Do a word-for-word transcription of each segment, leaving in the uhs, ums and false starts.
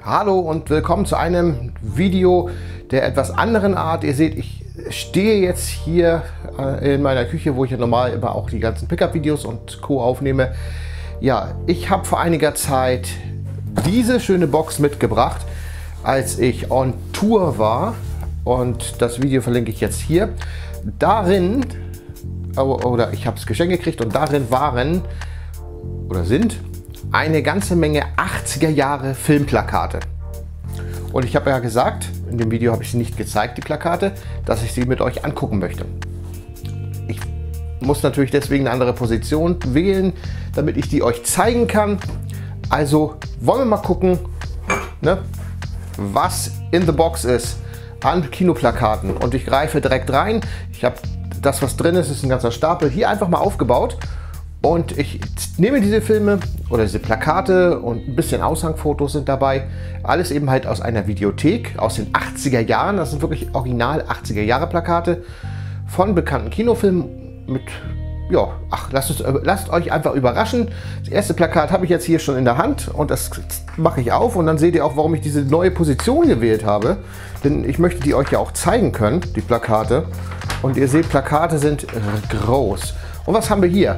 Hallo und willkommen zu einem Video der etwas anderen Art. Ihr seht, ich stehe jetzt hier in meiner Küche, wo ich ja normal immer auch die ganzen Pickup-Videos und Co. aufnehme. Ja, ich habe vor einiger Zeit diese schöne Box mitgebracht, als ich on Tour war. Und das Video verlinke ich jetzt hier. Darin, oder ich habe es geschenkt gekriegt und darin waren oder sind eine ganze Menge achtziger Jahre Filmplakate. Und ich habe ja gesagt, in dem Video habe ich sie nicht gezeigt, die Plakate, dass ich sie mit euch angucken möchte. Ich muss natürlich deswegen eine andere Position wählen, damit ich die euch zeigen kann. Also wollen wir mal gucken, ne, was in the box ist an Kinoplakaten. Und ich greife direkt rein. Ich habe das, was drin ist, ist ein ganzer Stapel, hier einfach mal aufgebaut. Und ich nehme diese Filme oder diese Plakate und ein bisschen Aushangfotos sind dabei. Alles eben halt aus einer Videothek aus den achtziger Jahren. Das sind wirklich original achtziger Jahre Plakate von bekannten Kinofilmen mit, ja, ach, lasst, uns, lasst euch einfach überraschen. Das erste Plakat habe ich jetzt hier schon in der Hand und das mache ich auf. Und dann seht ihr auch, warum ich diese neue Position gewählt habe. Denn ich möchte die euch ja auch zeigen können, die Plakate. Und ihr seht, Plakate sind groß. Und was haben wir hier?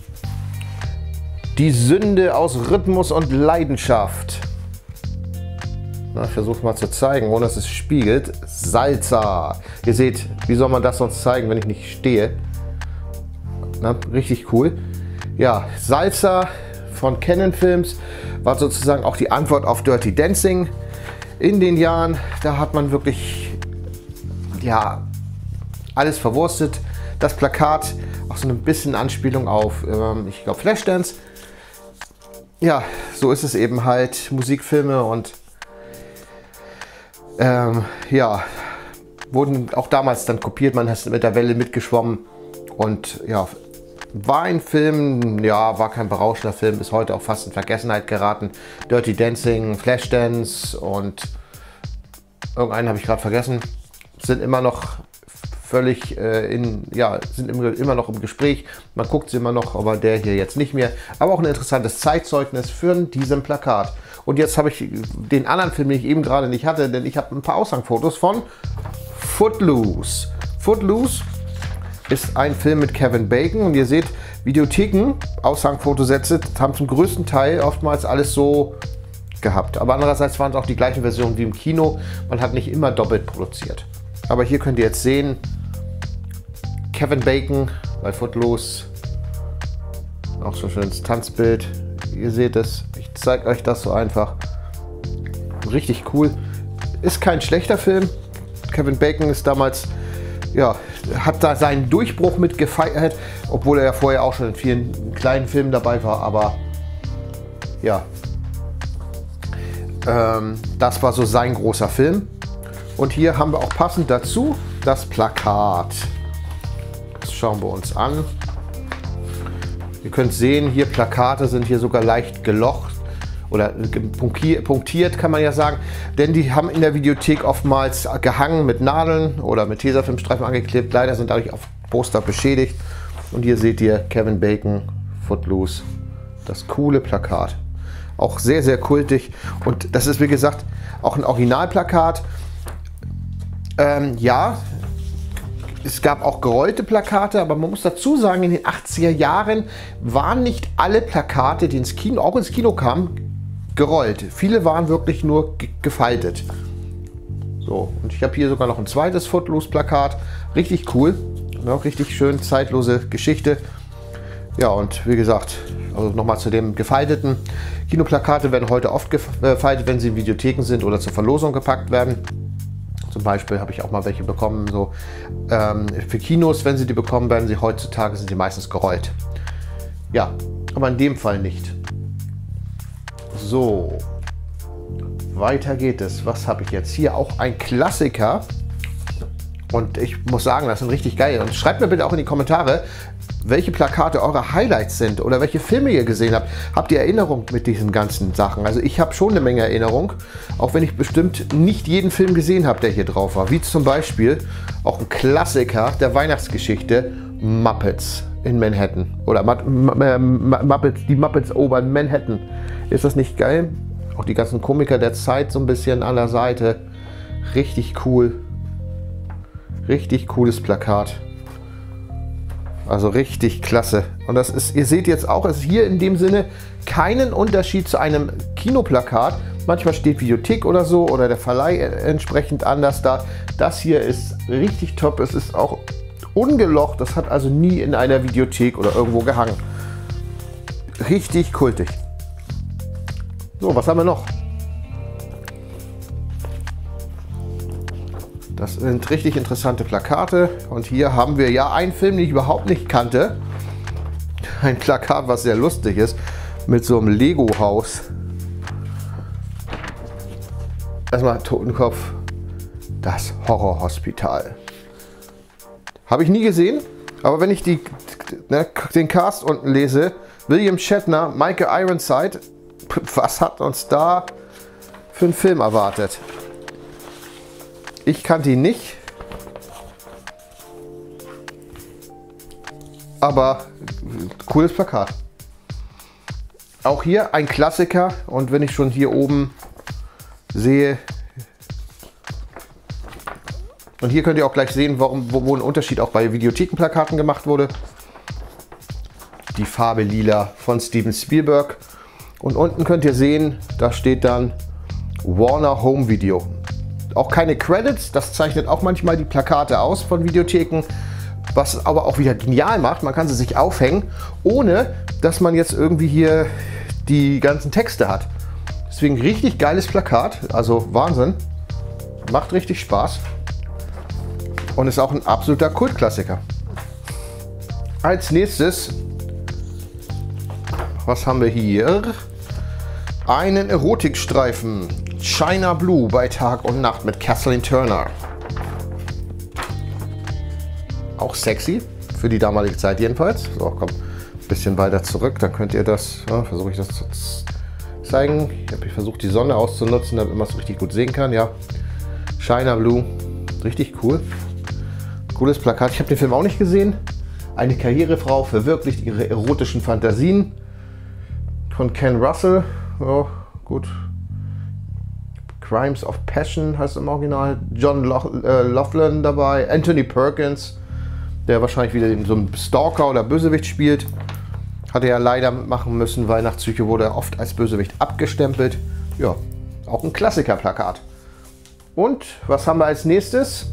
Die Sünde aus Rhythmus und Leidenschaft. Na, ich versuche mal zu zeigen, ohne dass es spiegelt. Salsa. Ihr seht, wie soll man das sonst zeigen, wenn ich nicht stehe? Na, richtig cool. Ja, Salsa von Cannon Films war sozusagen auch die Antwort auf Dirty Dancing in den Jahren. Da hat man wirklich, ja, alles verwurstet. Das Plakat, auch so ein bisschen Anspielung auf, ähm, ich glaube, Flashdance. Ja, so ist es eben halt, Musikfilme und ähm, ja, wurden auch damals dann kopiert, man ist mit der Welle mitgeschwommen und ja, war ein Film, ja, war kein berauschender Film, ist heute auch fast in Vergessenheit geraten. Dirty Dancing, Flashdance und irgendeinen habe ich gerade vergessen, sind immer noch völlig äh, in, ja, sind im, immer noch im Gespräch. Man guckt sie immer noch, aber der hier jetzt nicht mehr. Aber auch ein interessantes Zeitzeugnis für diesem Plakat. Und jetzt habe ich den anderen Film, den ich eben gerade nicht hatte, denn ich habe ein paar Aushangfotos von Footloose. Footloose ist ein Film mit Kevin Bacon und ihr seht, Videotheken, Aushangfotosätze haben zum größten Teil oftmals alles so gehabt. Aber andererseits waren es auch die gleichen Versionen wie im Kino. Man hat nicht immer doppelt produziert. Aber hier könnt ihr jetzt sehen, Kevin Bacon bei Footloose, auch so ein schönes Tanzbild. Ihr seht es, ich zeige euch das so einfach. Richtig cool. Ist kein schlechter Film. Kevin Bacon ist damals, ja, hat da seinen Durchbruch mit gefeiert, obwohl er ja vorher auch schon in vielen kleinen Filmen dabei war. Aber ja, ähm, das war so sein großer Film. Und hier haben wir auch passend dazu das Plakat. Das schauen wir uns an. Ihr könnt sehen, hier Plakate sind hier sogar leicht gelocht oder punktiert, kann man ja sagen. Denn die haben in der Videothek oftmals gehangen mit Nadeln oder mit Tesafilmstreifen angeklebt. Leider sind dadurch auf Poster beschädigt. Und hier seht ihr Kevin Bacon, Footloose. Das coole Plakat. Auch sehr, sehr kultig. Und das ist, wie gesagt, auch ein Originalplakat. Ähm, ja, es gab auch gerollte Plakate, aber man muss dazu sagen, in den achtziger Jahren waren nicht alle Plakate, die ins Kino, auch ins Kino kamen, gerollt. Viele waren wirklich nur gefaltet. So, und ich habe hier sogar noch ein zweites Footloose-Plakat. Richtig cool, ne, richtig schön, zeitlose Geschichte. Ja, und wie gesagt, also nochmal zu dem gefalteten. Kinoplakate werden heute oft gefaltet, wenn sie in Videotheken sind oder zur Verlosung gepackt werden. Zum Beispiel habe ich auch mal welche bekommen, so ähm, für Kinos, wenn sie die bekommen, werden sie heutzutage, sind sie meistens gerollt. Ja, aber in dem Fall nicht. So, weiter geht es. Was habe ich jetzt hier? Auch ein Klassiker. Und ich muss sagen, das sind richtig geil. Und schreibt mir bitte auch in die Kommentare, welche Plakate eure Highlights sind oder welche Filme ihr gesehen habt. Habt ihr Erinnerung mit diesen ganzen Sachen? Also ich habe schon eine Menge Erinnerung, auch wenn ich bestimmt nicht jeden Film gesehen habe, der hier drauf war. Wie zum Beispiel auch ein Klassiker der Weihnachtsgeschichte, Muppets in Manhattan. Oder Muppets, die Muppets over Manhattan. Ist das nicht geil? Auch die ganzen Komiker der Zeit so ein bisschen an der Seite. Richtig cool. Richtig cooles Plakat. Also richtig klasse. Und das ist, ihr seht jetzt auch, es ist hier in dem Sinne keinen Unterschied zu einem Kinoplakat. Manchmal steht Videothek oder so oder der Verleih entsprechend anders da. Das hier ist richtig top. Es ist auch ungelocht. Das hat also nie in einer Videothek oder irgendwo gehangen. Richtig kultig. So, was haben wir noch? Das sind richtig interessante Plakate. Und hier haben wir ja einen Film, den ich überhaupt nicht kannte. Ein Plakat, was sehr lustig ist, mit so einem Lego-Haus. Erstmal Totenkopf. Das Horrorhospital. Habe ich nie gesehen, aber wenn ich die, ne, den Cast unten lese, William Shatner, Michael Ironside, was hat uns da für einen Film erwartet? Ich kannte ihn nicht, aber cooles Plakat. Auch hier ein Klassiker, und wenn ich schon hier oben sehe, und hier könnt ihr auch gleich sehen, warum, wo, wo ein Unterschied auch bei Videothekenplakaten gemacht wurde. Die Farbe Lila von Steven Spielberg. Und unten könnt ihr sehen, da steht dann Warner Home Video. Auch keine Credits, das zeichnet auch manchmal die Plakate aus von Videotheken, was aber auch wieder genial macht. Man kann sie sich aufhängen, ohne dass man jetzt irgendwie hier die ganzen Texte hat. Deswegen richtig geiles Plakat, also Wahnsinn. Macht richtig Spaß und ist auch ein absoluter Kultklassiker. Als nächstes, was haben wir hier? Einen Erotikstreifen. China Blue bei Tag und Nacht mit Kathleen Turner. Auch sexy, für die damalige Zeit jedenfalls. So, komm, ein bisschen weiter zurück, dann könnt ihr das, ja, versuche ich das zu zeigen. Ich habe versucht, die Sonne auszunutzen, damit man es richtig gut sehen kann. Ja, China Blue, richtig cool. Cooles Plakat. Ich habe den Film auch nicht gesehen. Eine Karrierefrau verwirklicht ihre erotischen Fantasien. Von Ken Russell. Oh, gut. Crimes of Passion heißt im Original. John Laughlin dabei. Anthony Perkins, der wahrscheinlich wieder den, so einen Stalker oder Bösewicht spielt. Hat er ja leider machen müssen, weil nach Psycho wurde er oft als Bösewicht abgestempelt. Ja, auch ein Klassiker-Plakat. Und was haben wir als nächstes?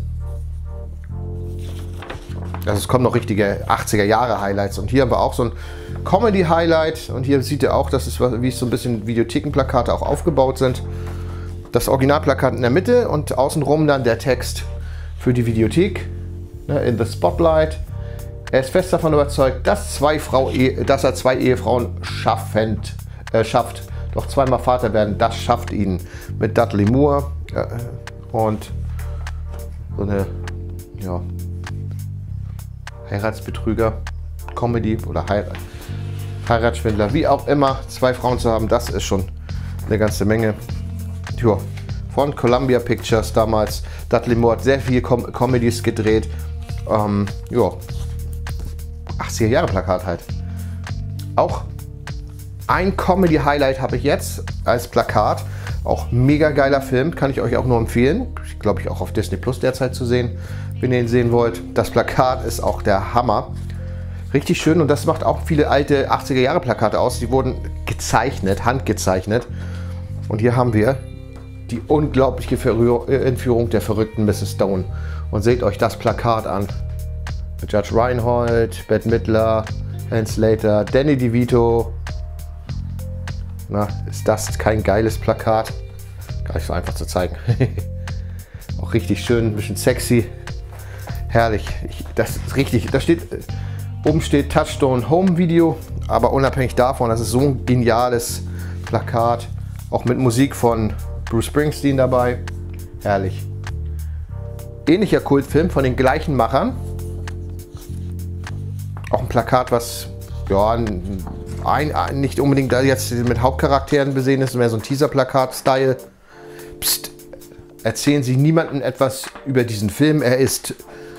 Also es kommen noch richtige achtziger Jahre Highlights. Und hier haben wir auch so ein Comedy-Highlight. Und hier seht ihr auch, dass es, wie es so ein bisschen Videothekenplakate auch aufgebaut sind. Das Originalplakat in der Mitte und außenrum dann der Text für die Videothek. In the Spotlight. Er ist fest davon überzeugt, dass, zwei Frau, dass er zwei Ehefrauen schaffend, äh, schafft. Doch zweimal Vater werden, das schafft ihn. Mit Dudley Moore äh, und so eine, ja, Heiratsbetrüger, Comedy oder Heirat, Heiratsschwindler, wie auch immer, zwei Frauen zu haben, das ist schon eine ganze Menge. Ja, von Columbia Pictures damals. Dudley Moore hat sehr viele Com Comedies gedreht. Ähm, ja, achtziger Jahre Plakat halt. Auch ein Comedy-Highlight habe ich jetzt als Plakat. Auch mega geiler Film, kann ich euch auch nur empfehlen. Ich glaube, ich auch auf Disney Plus derzeit zu sehen, wenn ihr ihn sehen wollt. Das Plakat ist auch der Hammer. Richtig schön, und das macht auch viele alte achtziger Jahre Plakate aus. Die wurden gezeichnet, handgezeichnet. Und hier haben wir die unglaubliche Entführung der verrückten Misses Stone. Und seht euch das Plakat an. Judge Reinhold, Bette Midler, Ann Slater, Danny DeVito. Na, ist das kein geiles Plakat? Gar nicht so einfach zu zeigen. Auch richtig schön, ein bisschen sexy. Herrlich. Ich, das ist richtig. Da steht, oben steht Touchstone Home Video. Aber unabhängig davon, das ist so ein geniales Plakat. Auch mit Musik von Bruce Springsteen dabei. Herrlich. Ähnlicher Kultfilm von den gleichen Machern. Auch ein Plakat, was ja, ein, ein, nicht unbedingt jetzt mit Hauptcharakteren besehen ist, mehr so ein Teaser-Plakat-Style. Psst, erzählen Sie niemandem etwas über diesen Film. Er ist,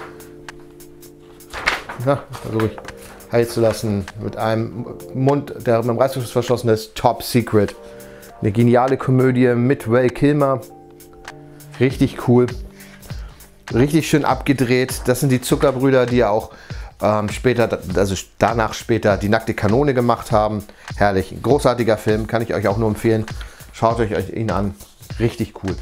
na, versuche ich heil zu lassen, mit einem Mund, der mit dem Reißverschluss verschlossen ist, Top Secret. Eine geniale Komödie mit Val Kilmer. Richtig cool. Richtig schön abgedreht. Das sind die Zuckerbrüder, die ja auch ähm, später, also danach später die Nackte Kanone gemacht haben. Herrlich. Ein großartiger Film. Kann ich euch auch nur empfehlen. Schaut euch ihn an. Richtig cool.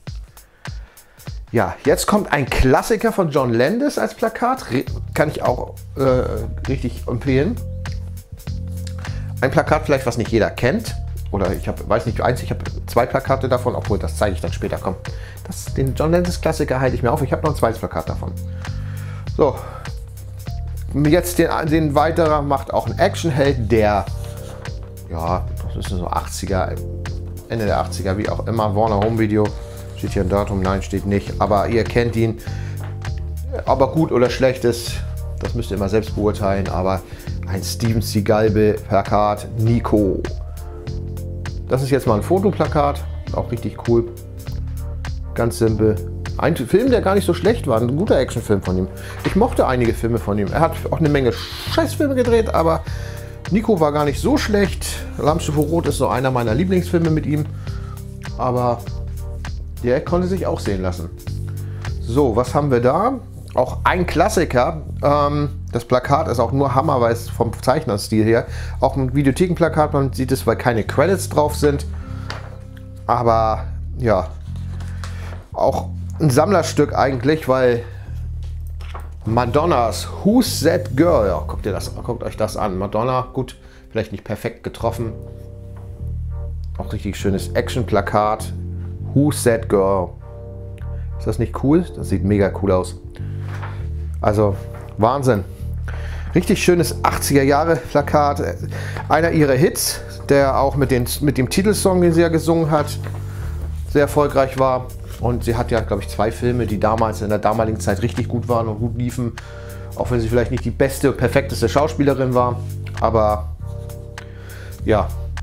Ja, jetzt kommt ein Klassiker von John Landis als Plakat. Kann ich auch äh, richtig empfehlen. Ein Plakat vielleicht, was nicht jeder kennt. Oder ich habe, weiß nicht, eins, ich habe zwei Plakate davon, obwohl das zeige ich dann später. Komm, das, den John Landis Klassiker halte ich mir auf. Ich habe noch ein zweites Plakat davon. So, jetzt den, den weiterer macht auch ein Actionheld, der, ja, das ist so achtziger, Ende der achtziger, wie auch immer, Warner Home Video. Steht hier ein Datum? Nein, steht nicht. Aber ihr kennt ihn. Ob er gut oder schlecht ist, das müsst ihr immer selbst beurteilen. Aber ein Steven Seagal-Plakat, Nico. Das ist jetzt mal ein Fotoplakat. Auch richtig cool. Ganz simpel. Ein Film, der gar nicht so schlecht war. Ein guter Actionfilm von ihm. Ich mochte einige Filme von ihm. Er hat auch eine Menge Scheißfilme gedreht, aber Nico war gar nicht so schlecht. Alarmstufe Rot ist so einer meiner Lieblingsfilme mit ihm. Aber der konnte sich auch sehen lassen. So, was haben wir da? Auch ein Klassiker. Ähm, das Plakat ist auch nur Hammer, weil es vom Zeichnerstil her auch ein Videothekenplakat. Man sieht es, weil keine Credits drauf sind. Aber ja, auch ein Sammlerstück eigentlich, weil Madonnas Who's That Girl? Ja, guckt, ihr das, guckt euch das an. Madonna, gut, vielleicht nicht perfekt getroffen. Auch richtig schönes Action-Plakat. Who's That Girl? Ist das nicht cool? Das sieht mega cool aus. Also Wahnsinn. Richtig schönes achtziger Jahre Plakat. Einer ihrer Hits, der auch mit, den, mit dem Titelsong, den sie ja gesungen hat, sehr erfolgreich war. Und sie hat ja, glaube ich, zwei Filme, die damals in der damaligen Zeit richtig gut waren und gut liefen. Auch wenn sie vielleicht nicht die beste, perfekteste Schauspielerin war. Aber ja,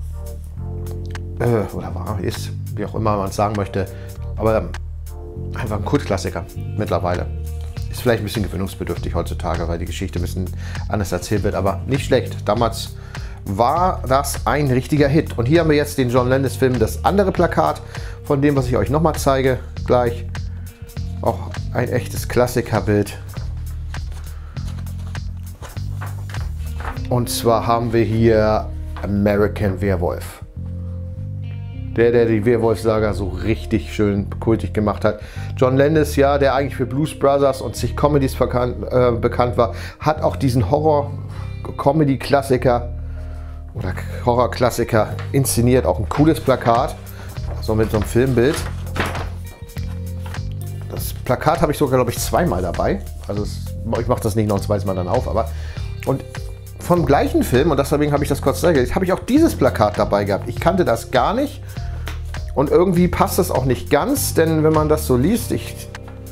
äh, oder war, ist, wie auch immer man es sagen möchte, aber einfach ein Kultklassiker mittlerweile. Ist vielleicht ein bisschen gewöhnungsbedürftig heutzutage, weil die Geschichte ein bisschen anders erzählt wird, aber nicht schlecht. Damals war das ein richtiger Hit. Und hier haben wir jetzt den John Landis Film, das andere Plakat von dem, was ich euch nochmal zeige, gleich. Auch ein echtes Klassikerbild. Und zwar haben wir hier American Werewolf. Der, der die Werwolf-Saga so richtig schön kultig gemacht hat. John Landis, ja, der eigentlich für Blues Brothers und zig Comedies bekannt, äh, bekannt war, hat auch diesen Horror-Comedy-Klassiker oder Horror-Klassiker inszeniert. Auch ein cooles Plakat, so mit so einem Filmbild. Das Plakat habe ich sogar, glaube ich, zweimal dabei. Also es, ich mache das nicht noch ein zweites Mal dann auf, aber und vom gleichen Film, und deswegen habe ich das kurz gezeigt, habe ich auch dieses Plakat dabei gehabt. Ich kannte das gar nicht. Und irgendwie passt das auch nicht ganz, denn wenn man das so liest, ich,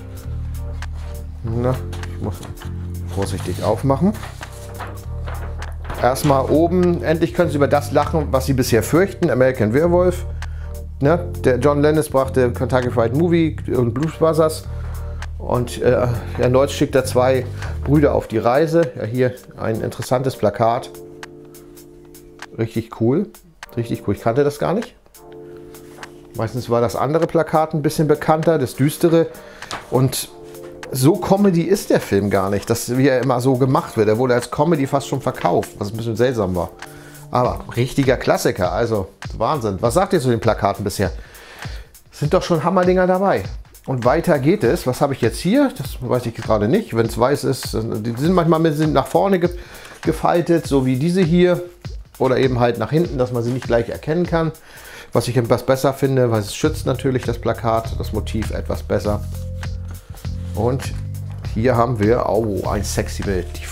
na, ich muss vorsichtig aufmachen. Erstmal oben, endlich können Sie über das lachen, was Sie bisher fürchten, American Werewolf. Ne? Der John Landis brachte Kentucky Fried Movie und Blues Brothers. Und äh, erneut schickt er zwei Brüder auf die Reise. Ja, hier ein interessantes Plakat. Richtig cool. Richtig cool. Ich kannte das gar nicht. Meistens war das andere Plakat ein bisschen bekannter, das düstere. Und so Comedy ist der Film gar nicht, dass wie er immer so gemacht wird. Er wurde als Comedy fast schon verkauft, was ein bisschen seltsam war. Aber richtiger Klassiker, also Wahnsinn. Was sagt ihr zu den Plakaten bisher? Sind doch schon Hammerdinger dabei. Und weiter geht es. Was habe ich jetzt hier? Das weiß ich gerade nicht. Wenn es weiß ist, die sind manchmal ein bisschen nach vorne ge gefaltet, so wie diese hier. Oder eben halt nach hinten, dass man sie nicht gleich erkennen kann. Was ich etwas besser finde, weil es schützt natürlich das Plakat, das Motiv etwas besser. Und hier haben wir, oh, ein sexy Bild. Die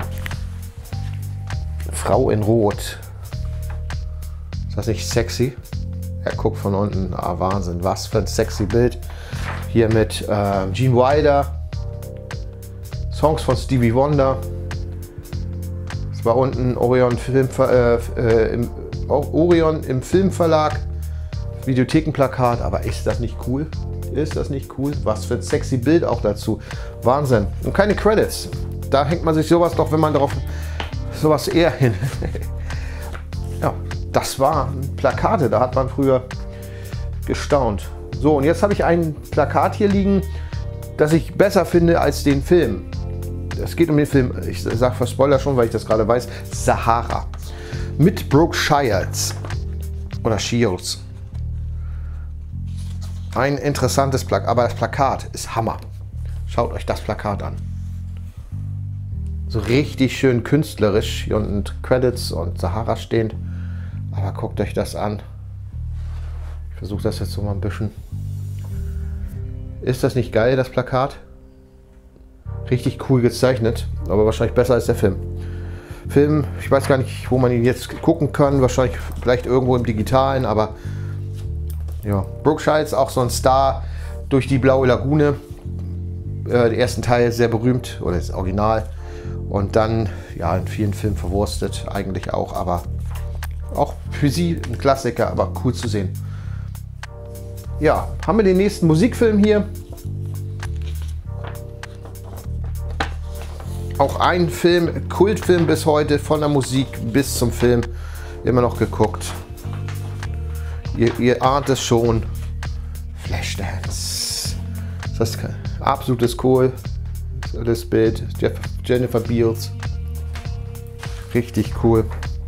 Frau in Rot. Ist das nicht sexy? Er guckt von unten. Ah, Wahnsinn, was für ein sexy Bild. Hier mit äh, Gene Wilder. Songs von Stevie Wonder. Es war unten Orion, Film, äh, äh, im, Orion im Filmverlag. Videothekenplakat, aber ist das nicht cool? Ist das nicht cool? Was für ein sexy Bild auch dazu. Wahnsinn. Und keine Credits. Da hängt man sich sowas doch, wenn man darauf sowas eher hin. Ja, das waren Plakate, da hat man früher gestaunt. So, und jetzt habe ich ein Plakat hier liegen, das ich besser finde als den Film. Es geht um den Film, ich sage für Spoiler schon, weil ich das gerade weiß, Sahara. Mit Brooke Shields. Oder Shields. Ein interessantes Plakat, aber das Plakat ist Hammer. Schaut euch das Plakat an. So richtig schön künstlerisch. Hier unten Credits und Sahara stehend. Aber guckt euch das an. Ich versuche das jetzt so mal ein bisschen. Ist das nicht geil, das Plakat? Richtig cool gezeichnet, aber wahrscheinlich besser als der Film. Film, ich weiß gar nicht, wo man ihn jetzt gucken kann. Wahrscheinlich vielleicht irgendwo im Digitalen, aber ja. Brooke Shields, auch so ein Star durch die Blaue Lagune. Äh, der ersten Teil sehr berühmt, oder das Original. Und dann, ja, in vielen Filmen verwurstet, eigentlich auch, aber auch für sie ein Klassiker, aber cool zu sehen. Ja, haben wir den nächsten Musikfilm hier. Auch ein Film, Kultfilm bis heute, von der Musik bis zum Film, immer noch geguckt. Ihr, ihr ahnt es schon. Flashdance. Das ist absolutes Cool. Das Bild. Jeff, Jennifer Beals. Richtig cool.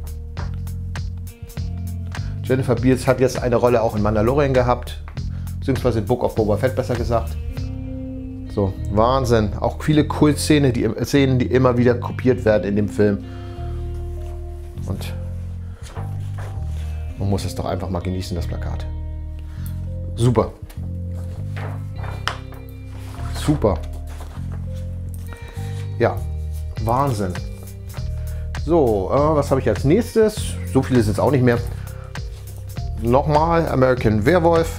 Jennifer Beals hat jetzt eine Rolle auch in Mandalorian gehabt. Beziehungsweise in Book of Boba Fett, besser gesagt. So, Wahnsinn. Auch viele Kult-Szenen, die, Szenen, die immer wieder kopiert werden in dem Film. Und man muss es doch einfach mal genießen, das Plakat. Super. Super. Ja, Wahnsinn. So, äh, was habe ich als nächstes? So viele sind es auch nicht mehr. Nochmal American Werewolf.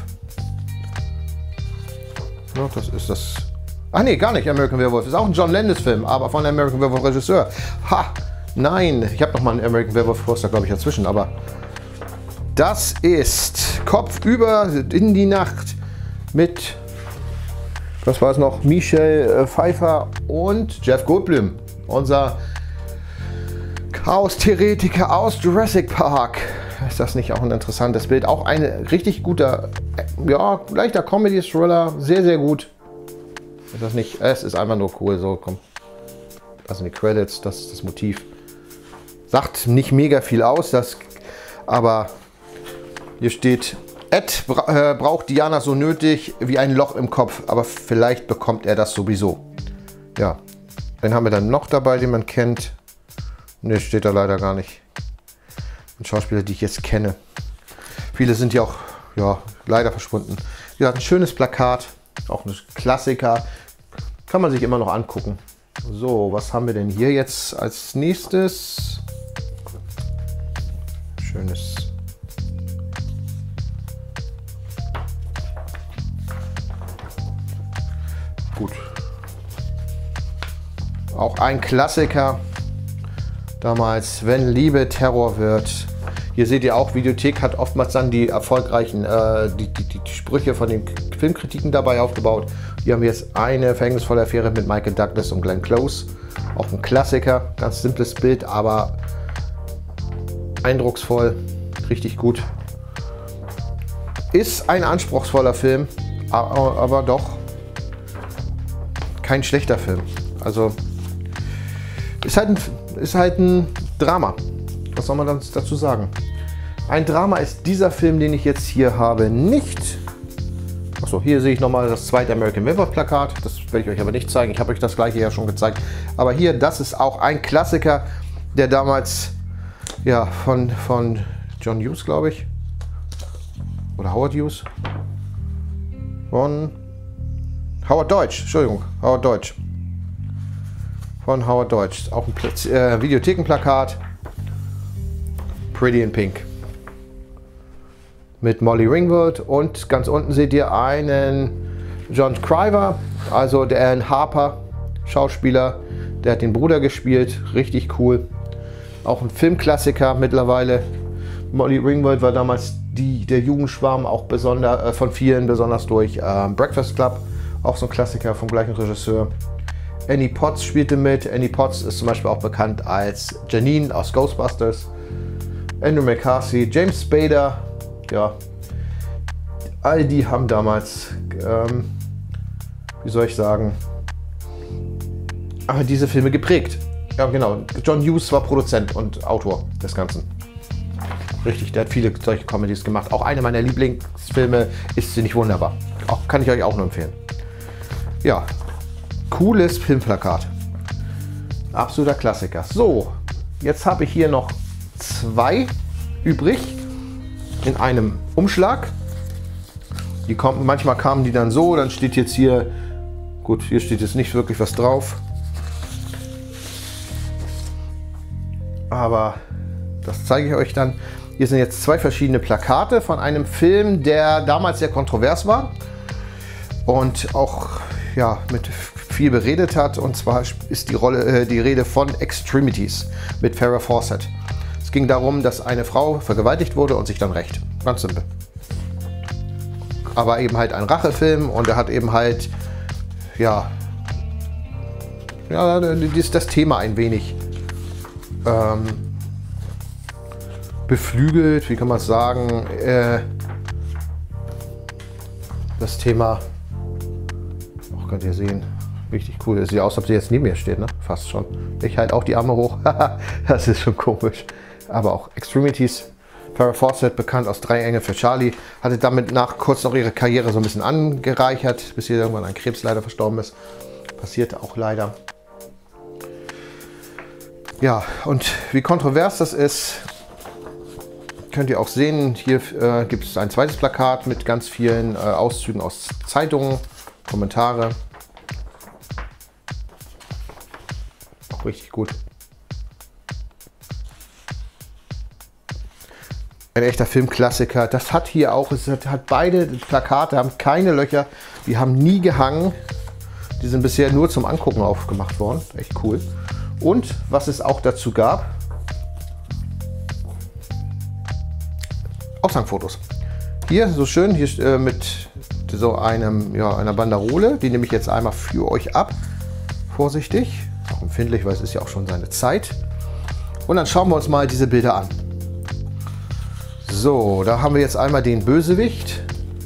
Ja, das ist das. Ach nee, gar nicht American Werewolf. Ist auch ein John Landis-Film, aber von American Werewolf Regisseur. Ha! Nein, ich habe noch mal einen American Werewolf Poster, glaube ich, dazwischen, aber das ist Kopfüber in die Nacht mit, was war es noch, Michelle Pfeiffer und Jeff Goldblum, unser Chaos-Theoretiker aus Jurassic Park. Ist das nicht auch ein interessantes Bild? Auch ein richtig guter, ja, leichter Comedy-Thriller, sehr, sehr gut. Ist das nicht? Es ist einfach nur cool, so, komm. Das sind die Credits, das ist das Motiv. Sagt nicht mega viel aus, das, aber hier steht, Ed bra äh, braucht Diana so nötig wie ein Loch im Kopf, aber vielleicht bekommt er das sowieso. Ja, den haben wir dann noch dabei, den man kennt. Ne, steht da leider gar nicht. Ein Schauspieler, die ich jetzt kenne. Viele sind ja auch, ja, leider verschwunden. Wie gesagt, ein schönes Plakat, auch ein Klassiker. Kann man sich immer noch angucken. So, was haben wir denn hier jetzt als nächstes? Schönes. Gut. Auch ein Klassiker. Damals, wenn Liebe Terror wird. Hier seht ihr auch, Videothek hat oftmals dann die erfolgreichen, äh, die, die, die Sprüche von den Filmkritiken dabei aufgebaut. Hier haben wir jetzt eine verhängnisvolle Affäre mit Michael Douglas und Glenn Close. Auch ein Klassiker, ganz simples Bild, aber eindrucksvoll, richtig gut. Ist ein anspruchsvoller Film, aber, aber doch kein schlechter Film. Also ist halt ein, ist halt ein Drama. Was soll man dann dazu sagen? Ein Drama ist dieser Film, den ich jetzt hier habe, nicht. Achso, hier sehe ich nochmal das zweite American Werewolf Plakat. Das werde ich euch aber nicht zeigen. Ich habe euch das gleiche ja schon gezeigt. Aber hier, das ist auch ein Klassiker, der damals ja, von, von John Hughes, glaube ich. Oder Howard Hughes. Von Howard Deutsch. Entschuldigung, Howard Deutsch. Von Howard Deutsch. Auch ein Platz, äh, Videothekenplakat. Pretty in Pink. Mit Molly Ringwald. Und ganz unten seht ihr einen John Criver, also der Alan Harper, Schauspieler. Der hat den Bruder gespielt. Richtig cool. Auch ein Filmklassiker mittlerweile. Molly Ringwald war damals die, der Jugendschwarm, auch besonder, äh, von vielen, besonders durch äh, Breakfast Club. Auch so ein Klassiker vom gleichen Regisseur. Annie Potts spielte mit. Annie Potts ist zum Beispiel auch bekannt als Janine aus Ghostbusters. Andrew McCarthy, James Spader, ja, all die haben damals, ähm, wie soll ich sagen, aber diese Filme geprägt. Ja genau, John Hughes war Produzent und Autor des Ganzen. Richtig, der hat viele solche Comedies gemacht. Auch eine meiner Lieblingsfilme ist Ziemlich wunderbar. Auch, kann ich euch auch nur empfehlen. Ja, cooles Filmplakat. Absoluter Klassiker. So, jetzt habe ich hier noch zwei übrig in einem Umschlag. Die kommen, manchmal kamen die dann so, dann steht jetzt hier, gut, hier steht jetzt nicht wirklich was drauf. Aber das zeige ich euch dann. Hier sind jetzt zwei verschiedene Plakate von einem Film, der damals sehr kontrovers war und auch ja, mit viel beredet hat. Und zwar ist die, Rolle, äh, die Rede von Extremities mit Farrah Fawcett. Es ging darum, dass eine Frau vergewaltigt wurde und sich dann rächt. Ganz simpel. Aber eben halt ein Rachefilm und er hat eben halt ja, ja das, das Thema ein wenig ähm, beflügelt, wie kann man es sagen, äh, das Thema, auch könnt ihr sehen, richtig cool, es sieht aus, als ob sie jetzt neben mir steht, ne? Fast schon. Ich halte auch die Arme hoch, das ist schon komisch, aber auch Extremities. Farrah Fawcett, bekannt aus Drei Engel für Charlie, hatte damit nach kurz noch ihre Karriere so ein bisschen angereichert, bis sie irgendwann an Krebs leider verstorben ist. Passierte auch leider. Ja, und wie kontrovers das ist, könnt ihr auch sehen. Hier äh, gibt es ein zweites Plakat mit ganz vielen äh, Auszügen aus Zeitungen, Kommentare. Auch richtig gut. Ein echter Filmklassiker. Das hat hier auch, es hat, hat beide Plakate, haben keine Löcher, die haben nie gehangen. Die sind bisher nur zum Angucken aufgemacht worden. Echt cool. Und was es auch dazu gab, Aushangfotos. Hier so schön, hier äh, mit so einem, ja, einer Banderole. Die nehme ich jetzt einmal für euch ab. Vorsichtig, auch empfindlich, weil es ist ja auch schon seine Zeit. Und dann schauen wir uns mal diese Bilder an. So, da haben wir jetzt einmal den Bösewicht.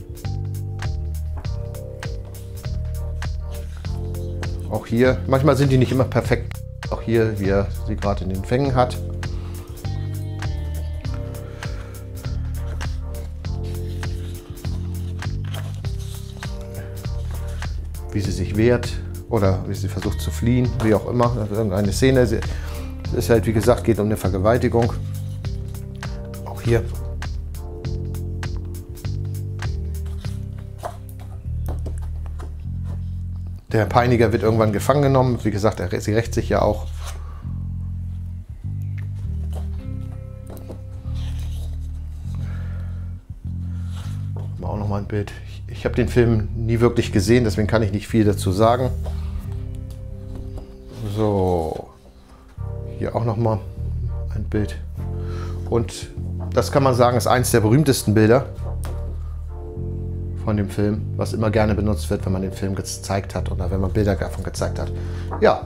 Auch hier, manchmal sind die nicht immer perfekt. Auch hier, wie er sie gerade in den Fängen hat. Wie sie sich wehrt oder wie sie versucht zu fliehen, wie auch immer. Irgendeine Szene. Es ist halt, wie gesagt, geht um eine Vergewaltigung. Auch hier. Der Peiniger wird irgendwann gefangen genommen. Wie gesagt, er, sie rächt sich ja auch. Auch noch mal ein Bild. Ich, ich habe den Film nie wirklich gesehen, deswegen kann ich nicht viel dazu sagen. So, hier auch noch mal ein Bild. Und das kann man sagen, ist eines der berühmtesten Bilder von dem Film, was immer gerne benutzt wird, wenn man den Film gezeigt hat oder wenn man Bilder davon gezeigt hat. Ja,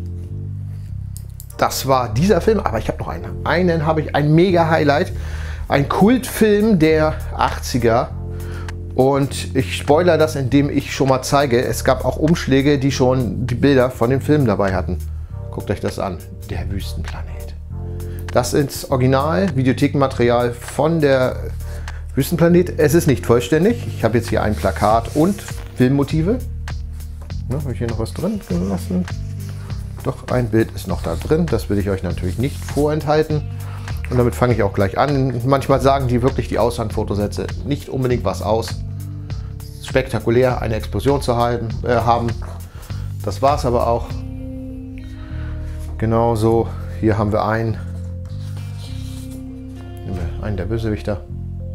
das war dieser Film, aber ich habe noch einen. Einen habe ich, ein mega Highlight, ein Kultfilm der achtziger und ich spoilere das, indem ich schon mal zeige, es gab auch Umschläge, die schon die Bilder von dem Film dabei hatten. Guckt euch das an, der Wüstenplanet. Das ist Original Videothekenmaterial von der Wüstenplanet. Es ist nicht vollständig. Ich habe jetzt hier ein Plakat und Filmmotive. Ne, habe ich hier noch was drin gelassen? Doch, ein Bild ist noch da drin. Das will ich euch natürlich nicht vorenthalten. Und damit fange ich auch gleich an. Manchmal sagen die wirklich die Auslandfotosätze nicht unbedingt was aus. Spektakulär, eine Explosion zu halten, äh, haben. Das war es aber auch. Genauso. Hier haben wir einen. Nehmen wir einen der Bösewichter.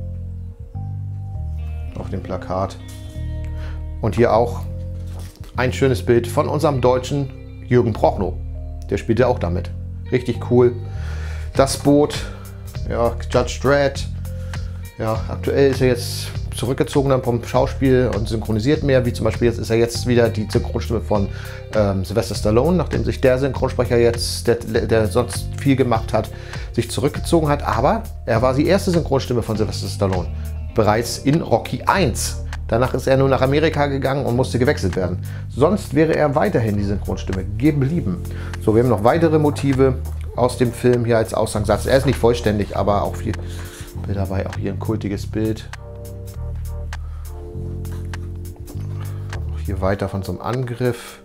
Auf dem Plakat. Und hier auch ein schönes Bild von unserem deutschen Jürgen Prochnow. Der spielt ja auch damit. Richtig cool. Das Boot, ja, Judge Dredd. Ja, aktuell ist er jetzt zurückgezogen dann vom Schauspiel und synchronisiert mehr, wie zum Beispiel jetzt ist er jetzt wieder die Synchronstimme von ähm, Sylvester Stallone, nachdem sich der Synchronsprecher jetzt, der, der sonst viel gemacht hat, sich zurückgezogen hat. Aber er war die erste Synchronstimme von Sylvester Stallone, bereits in Rocky eins. Danach ist er nur nach Amerika gegangen und musste gewechselt werden. Sonst wäre er weiterhin die Synchronstimme geblieben. So, wir haben noch weitere Motive aus dem Film hier als Ausgangssatz. Er ist nicht vollständig, aber auch viel dabei. Auch hier ein kultiges Bild. Auch hier weiter von so einem Angriff.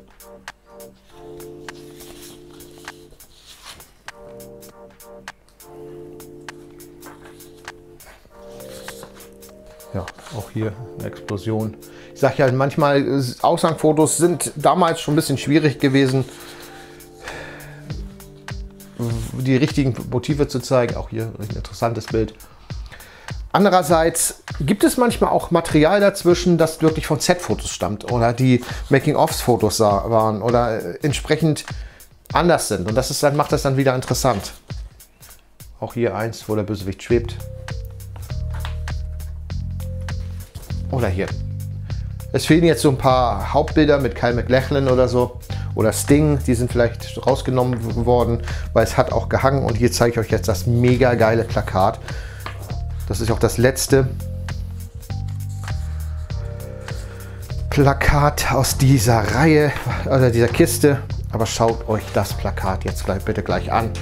Ja, auch hier eine Explosion. Ich sage ja, manchmal Ausgangsfotos sind damals schon ein bisschen schwierig gewesen, die richtigen Motive zu zeigen. Auch hier ein interessantes Bild. Andererseits gibt es manchmal auch Material dazwischen, das wirklich von Set-Fotos stammt oder die Making-ofs-Fotos waren oder entsprechend anders sind. Und das ist dann, macht das dann wieder interessant. Auch hier eins, wo der Bösewicht schwebt. Oder hier. Es fehlen jetzt so ein paar Hauptbilder mit Kyle MacLachlan oder so. Oder Sting, die sind vielleicht rausgenommen worden, weil es hat auch gehangen. Und hier zeige ich euch jetzt das mega geile Plakat. Das ist auch das letzte Plakat aus dieser Reihe, oder dieser Kiste. Aber schaut euch das Plakat jetzt gleich, bitte gleich an.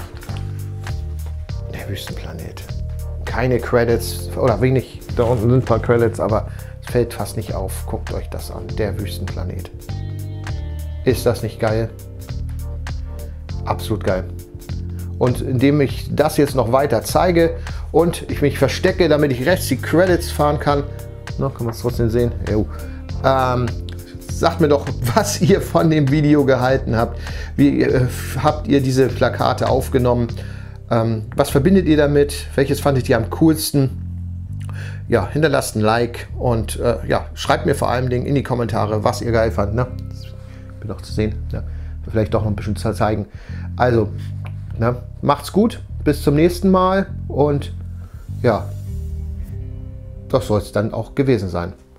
Der Wüstenplanet. Keine Credits, oder wenig, da unten sind ein paar Credits, aber es fällt fast nicht auf. Guckt euch das an, der Wüstenplanet. Ist das nicht geil? Absolut geil. Und indem ich das jetzt noch weiter zeige und ich mich verstecke, damit ich rechts die Credits fahren kann, na, kann man es trotzdem sehen, ähm, sagt mir doch, was ihr von dem Video gehalten habt. Wie äh, habt ihr diese Plakate aufgenommen? Ähm, was verbindet ihr damit? Welches fandet ihr am coolsten? Ja, hinterlasst ein Like und äh, ja, schreibt mir vor allen Dingen in die Kommentare, was ihr geil fandet. Ne? Bin noch zu sehen. Ne? Vielleicht doch noch ein bisschen zu zeigen. Also, ne? Macht's gut. Bis zum nächsten Mal. Und ja, das soll es dann auch gewesen sein.